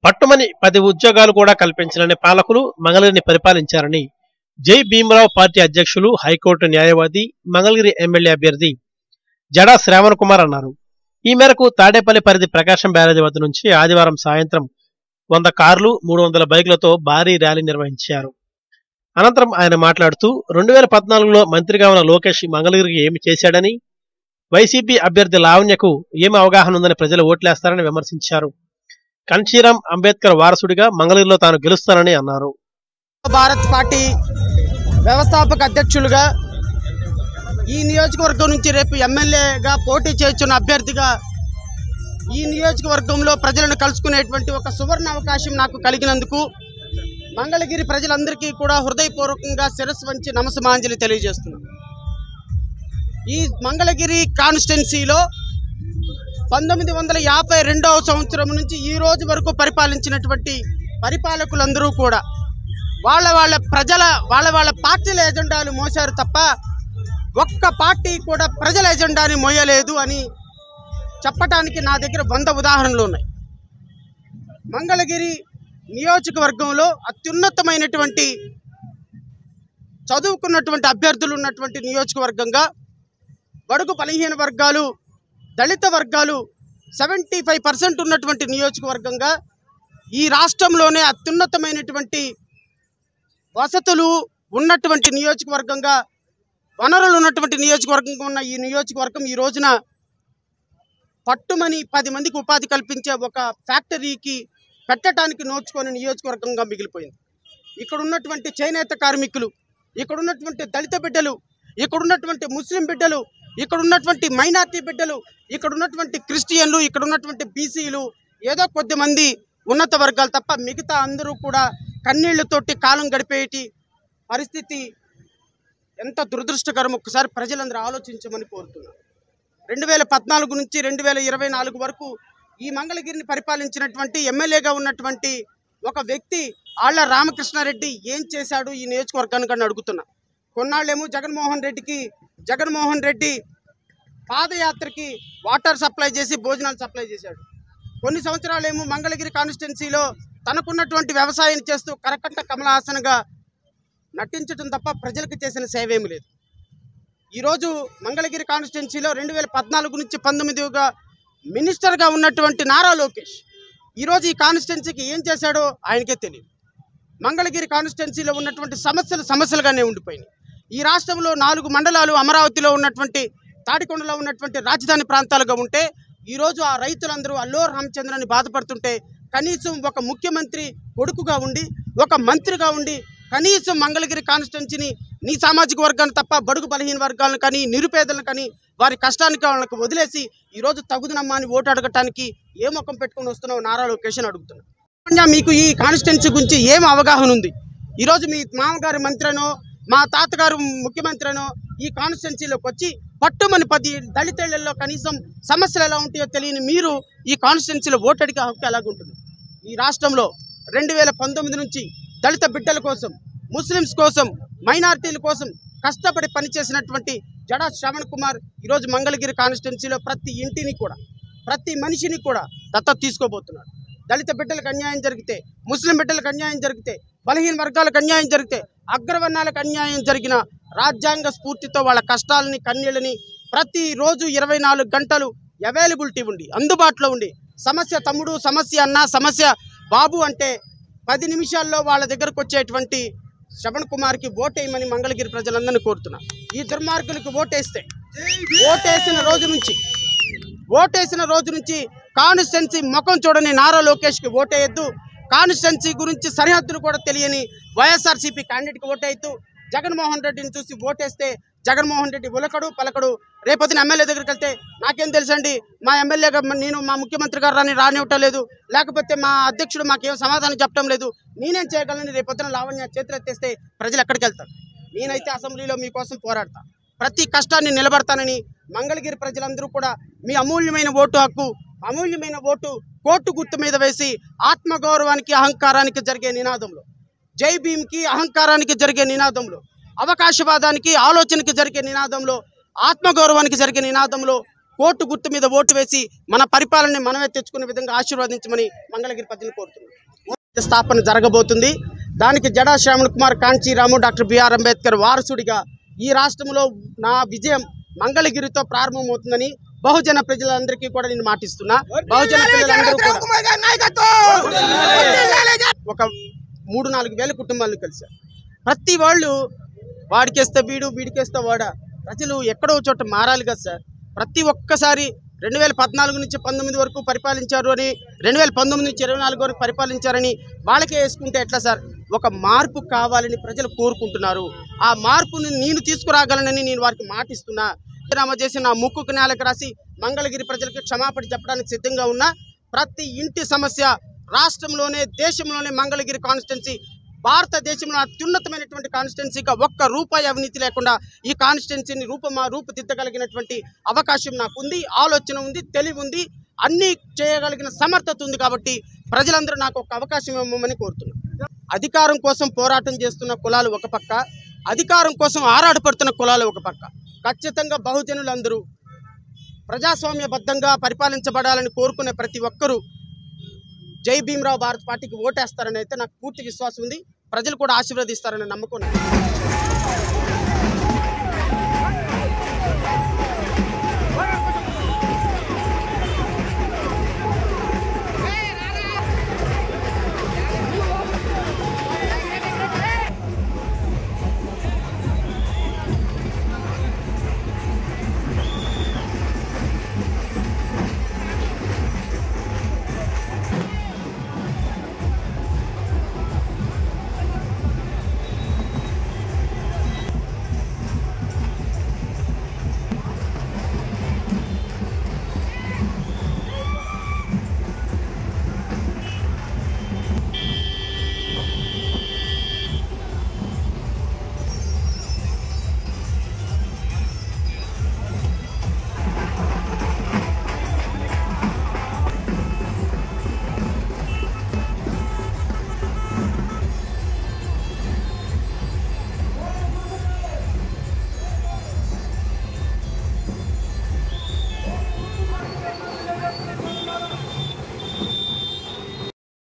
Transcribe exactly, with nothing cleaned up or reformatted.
పట్టుమని పది ఉద్యోగాలు కూడా కల్పించాలని పాలకులు మంగళగిరిని పరిపాలించారని జై భీమరావు పార్టీ అధ్యక్షులు, హైకోర్టు న్యాయవాది, మంగళగిరి ఎమ్మెల్యే అభ్యర్థి జడా శ్రావణ్ కుమార్ అన్నారు. ఈ మేరకు తాడేపల్లి పరిధి ప్రకాశం బ్యారేజీ వద్ద నుంచి ఆదివారం సాయంత్రం వంద కార్లు, మూడు వందల బైకులతో భారీ ర్యాలీ నిర్వహించారు. అనంతరం ఆయన మాట్లాడుతూ రెండు వేల పద్నాలుగులో మంత్రిగా ఉన్న లోకేష్ మంగళగిరికి ఏమి చేశాడని, వైసీపీ అభ్యర్థి లావణ్యకు ఏమి అవగాహన ఉందని ప్రజలు ఓట్లేస్తారని విమర్శించారు. కన్షీరాం అంబేద్కర్ వారసుడిగా మంగళగిరిలో తాను గెలుస్తానని అన్నారు. భారత్ పార్టీ వ్యవస్థాపక అధ్యక్షులుగా ఈ నియోజకవర్గం నుంచి రేపు ఎమ్మెల్యేగా పోటీ చేస్తున్న అభ్యర్థిగా ఈ నియోజకవర్గంలో ప్రజలను కలుసుకునేటువంటి ఒక సువర్ణ అవకాశం నాకు కలిగినందుకు మంగళగిరి ప్రజలందరికీ కూడా హృదయపూర్వకంగా శిరస్సు వంచి నమస్సమాంజలి తెలియజేస్తున్నాను. ఈ మంగళగిరి కాన్స్టిట్యున్సీలో పంతొమ్మిది వందల యాభై రెండవ సంవత్సరం నుంచి ఈ రోజు వరకు పరిపాలించినటువంటి పరిపాలకులందరూ కూడా వాళ్ళ వాళ్ళ ప్రజల వాళ్ళ వాళ్ళ పార్టీల ఎజెండాలు మోసారు తప్ప ఒక్క పార్టీ కూడా ప్రజల ఎజెండాని మోయలేదు అని చెప్పటానికి నా దగ్గర వంద ఉదాహరణలు ఉన్నాయి. మంగళగిరి నియోజకవర్గంలో అత్యున్నతమైనటువంటి చదువుకున్నటువంటి అభ్యర్థులు ఉన్నటువంటి నియోజకవర్గంగా, బడుగు బలహీన వర్గాలు, దళిత వర్గాలు సెవెంటీ ఫైవ్ పర్సెంట్ ఉన్నటువంటి నియోజకవర్గంగా, ఈ రాష్ట్రంలోనే అత్యున్నతమైనటువంటి వసతులు ఉన్నటువంటి నియోజకవర్గంగా, వనరులు ఉన్నటువంటి నియోజకవర్గంగా ఉన్న ఈ నియోజకవర్గం ఈ రోజున పట్టుమని పది మందికి ఉపాధి కల్పించే ఒక ఫ్యాక్టరీకి పెట్టడానికి నోచుకొని నియోజకవర్గంగా మిగిలిపోయింది. ఇక్కడ ఉన్నటువంటి చేనేత కార్మికులు, ఇక్కడ ఉన్నటువంటి దళిత బిడ్డలు, ఇక్కడ ఉన్నటువంటి ముస్లిం బిడ్డలు, ఇక్కడ ఉన్నటువంటి మైనార్టీ బిడ్డలు, ఇక్కడ ఉన్నటువంటి క్రిస్టియన్లు, ఇక్కడ ఉన్నటువంటి బీసీలు, ఏదో కొద్ది మంది ఉన్నత వర్గాలు తప్ప మిగతా అందరూ కూడా కన్నీళ్లతోటి కాలం గడిపేటి పరిస్థితి ఎంత దురదృష్టకరం ఒక్కసారి ప్రజలందరూ ఆలోచించమని కోరుతున్నారు. రెండు వేల పద్నాలుగు నుంచి రెండు వేల ఇరవై నాలుగు వరకు ఈ మంగళగిరిని పరిపాలించినటువంటి ఎమ్మెల్యేగా ఉన్నటువంటి ఒక వ్యక్తి ఆళ్ల రామకృష్ణారెడ్డి ఏం చేశాడు ఈ నియోజకవర్గానికి అని అడుగుతున్నా. కొన్నాళ్ళేమో జగన్మోహన్ రెడ్డికి జగన్మోహన్ రెడ్డి పాదయాత్రకి వాటర్ సప్లై చేసి భోజనాలు సప్లై చేశాడు. కొన్ని సంవత్సరాలేమో మంగళగిరి కాన్స్టిట్యున్సీలో తనకున్నటువంటి వ్యవసాయం చేస్తూ కరకట్ట కమలహాసన్గా నటించడం తప్ప ప్రజలకు చేసిన సేవ ఏమి లేదు. ఈరోజు మంగళగిరి కాన్స్టిట్యున్సీలో రెండు వేల పద్నాలుగు నుంచి పంతొమ్మిదిగా మినిస్టర్గా ఉన్నటువంటి నారా లోకేష్ ఈరోజు ఈ కాన్స్టిట్యున్సీకి ఏం చేశాడో ఆయనకే తెలియదు. మంగళగిరి కాన్స్టిట్యున్సీలో ఉన్నటువంటి సమస్యలు సమస్యలుగానే ఉండిపోయినాయి. ఈ రాష్ట్రంలో నాలుగు మండలాలు అమరావతిలో ఉన్నటువంటి తాడికొండలో ఉన్నటువంటి రాజధాని ప్రాంతాలుగా ఉంటే ఈరోజు ఆ రైతులందరూ అల్లో రామచంద్రని బాధపడుతుంటే కనీసం ఒక ముఖ్యమంత్రి కొడుకుగా ఉండి, ఒక మంత్రిగా ఉండి కనీసం మంగళగిరి కాన్స్టిట్యున్సీని నీ సామాజిక వర్గాన్ని తప్ప బడుగు బలహీన వర్గాలను కానీ, నిరుపేదలను కానీ వారి కష్టానికి వాళ్ళకి వదిలేసి ఈరోజు తగుదనమ్మా అని ఓటు అడగటానికి ఏ ముఖం పెట్టుకుని వస్తున్నావు నారా లోకేష్ అని అడుగుతున్నా. మీకు ఈ కాన్స్టిట్యున్సీ గురించి ఏం అవగాహన ఉంది? ఈరోజు మీ మామగారి మంత్రినో, మా తాతగారు ముఖ్యమంత్రినో ఈ కాన్స్టిట్యున్సీలోకి వచ్చి పట్టుమని పది దళితులలో కనీసం సమస్యలు ఎలా ఉంటాయో తెలియని మీరు ఈ కాన్స్టిట్యున్సీలో ఓటు అడిగే హక్కు ఎలాగుంటుంది? ఈ రాష్ట్రంలో రెండు వేల పంతొమ్మిది నుంచి దళిత బిడ్డల కోసం, ముస్లిమ్స్ కోసం, మైనారిటీల కోసం కష్టపడి పనిచేసినటువంటి జడా శ్రావణ్ కుమార్ ఈరోజు మంగళగిరి కాన్స్టిట్యున్సీలో ప్రతి ఇంటిని కూడా, ప్రతి మనిషిని కూడా దత్తత తీసుకోబోతున్నాడు. దళిత బిడ్డలకు అన్యాయం జరిగితే, ముస్లిం బిడ్డలకు అన్యాయం జరిగితే, బలహీన వర్గాలకు అన్యాయం జరిగితే, అగ్రవర్ణాలకు అన్యాయం జరిగిన రాజ్యాంగ స్ఫూర్తితో వాళ్ళ కష్టాలని, కన్నీళ్ళని ప్రతిరోజు ఇరవై నాలుగు గంటలు అవైలబిలిటీ ఉండి, అందుబాటులో ఉండి, సమస్య తమ్ముడు, సమస్య అన్న, సమస్య బాబు అంటే పది నిమిషాల్లో వాళ్ళ దగ్గరకు వచ్చేటువంటి శ్రవణ్ కుమార్కి ఓటేయమని మంగళగిరి ప్రజలందరినీ కోరుతున్నా. ఈ దుర్మార్గులకు ఓటేస్తే ఓటేసిన రోజు నుంచి ఓటేసిన రోజు నుంచి కాన్స్టిట్యున్సీ ముఖం చూడని నారా లోకేష్కి ఓటేయద్దు. కాన్స్టిట్యున్సీ గురించి సరిహద్దులు కూడా తెలియని వైఎస్ఆర్సీపీ క్యాండిడేట్కి ఓటేయద్దు. జగన్మోహన్ రెడ్డిని చూసి ఓటేస్తే జగన్మోహన్ రెడ్డి ఉలకడు పలకడు. రేపొద్దున ఎమ్మెల్యే దగ్గరికి వెళ్తే నాకేం తెలుసండి, మా ఎమ్మెల్యేగా నేను మా ముఖ్యమంత్రి గారు రాని రానివ్వటం లేదు, లేకపోతే మా అధ్యక్షుడు మాకేం సమాధానం చెప్పడం లేదు, నేనేం చేయగలను? రేపొద్దున లావణ్య చేతులు ఎత్తేస్తే ప్రజలు ఎక్కడికి వెళ్తారు? నేనైతే అసెంబ్లీలో మీకోసం పోరాడతా, ప్రతి కష్టాన్ని నిలబడతానని మంగళగిరి ప్రజలందరూ కూడా మీ అమూల్యమైన ఓటు హక్కు, అమూల్యమైన ఓటు కోర్టు గుర్తు మీద వేసి ఆత్మగౌరవానికి, అహంకారానికి జరిగే నినాదంలో, జై భీమ్కి అహంకారానికి జరిగే నినాదంలో, అవకాశవాదానికి ఆలోచనకి జరిగే నినాదంలో, ఆత్మగౌరవానికి జరిగే నినాదంలో కోర్టు గుర్తు మీద ఓటు వేసి మన పరిపాలనని మనమే తెచ్చుకునే విధంగా ఆశీర్వదించమని మంగళగిరి ప్రజలు కోరుతున్నాం. స్థాపన జరగబోతుంది. దానికి జడా శ్రావణ్ కుమార్ కాంచీరాము డాక్టర్ బిఆర్ అంబేద్కర్ వారసుడిగా ఈ రాష్ట్రంలో నా విజయం మంగళగిరితో ప్రారంభమవుతుందని బహుజన ప్రజలందరికీ కూడా నేను మాటిస్తున్నా. బహుజన ప్రజలందరూ ఒక మూడు నాలుగు వేల కుటుంబాలను కలిశారు. ప్రతి వాళ్ళు వాడికేస్తే వీడు వీడికేస్తే వాడ. ప్రజలు ఎక్కడో చోట మారాలి కదా సార్. ప్రతి ఒక్కసారి రెండు వేల పద్నాలుగు నుంచి పంతొమ్మిది వరకు పరిపాలించారు అని, రెండు వేల పంతొమ్మిది నుంచి ఇరవై నాలుగు వరకు పరిపాలించారని వాళ్ళకే వేసుకుంటే ఎట్లా సార్? ఒక మార్పు కావాలని ప్రజలు కోరుకుంటున్నారు. ఆ మార్పుని నేను తీసుకురాగలనని నేను వారికి మాటిస్తున్నా. రాజీనామా చేసి నా ముక్కుకు నేలకు రాసి మంగళగిరి ప్రజలకు క్షమాపణ చెప్పడానికి సిద్ధంగా ఉన్నా. ప్రతి ఇంటి సమస్య రాష్ట్రంలోనే దేశంలోనే మంగళగిరి కాన్స్టిట్యున్సీ భారతదేశంలో అత్యున్నతమైనటువంటి కాన్స్టిట్యున్సీగా ఒక్క రూపాయి అవినీతి లేకుండా ఈ కాన్స్టిట్యున్సీని రూపమా రూపుదిద్దగలిగినటువంటి అవకాశం నాకు ఉంది, ఆలోచన ఉంది, తెలివి ఉంది, అన్నీ చేయగలిగిన సమర్థత ఉంది. కాబట్టి ప్రజలందరూ నాకు ఒక అవకాశం ఇవ్వమని కోరుతున్నాను. అధికారం కోసం పోరాటం చేస్తున్న కులాలు ఒక పక్క, అధికారం కోసం ఆరాటపడుతున్న కులాలు ఒక పక్క. ఖచ్చితంగా బహుజనులందరూ ప్రజాస్వామ్యబద్ధంగా పరిపాలించబడాలని కోరుకునే ప్రతి ఒక్కరూ జై భీమరావు భారత్ పార్టీకి ఓటేస్తారని అయితే నాకు పూర్తి విశ్వాసం ఉంది. ప్రజలు కూడా ఆశీర్వదిస్తారని నమ్మకం.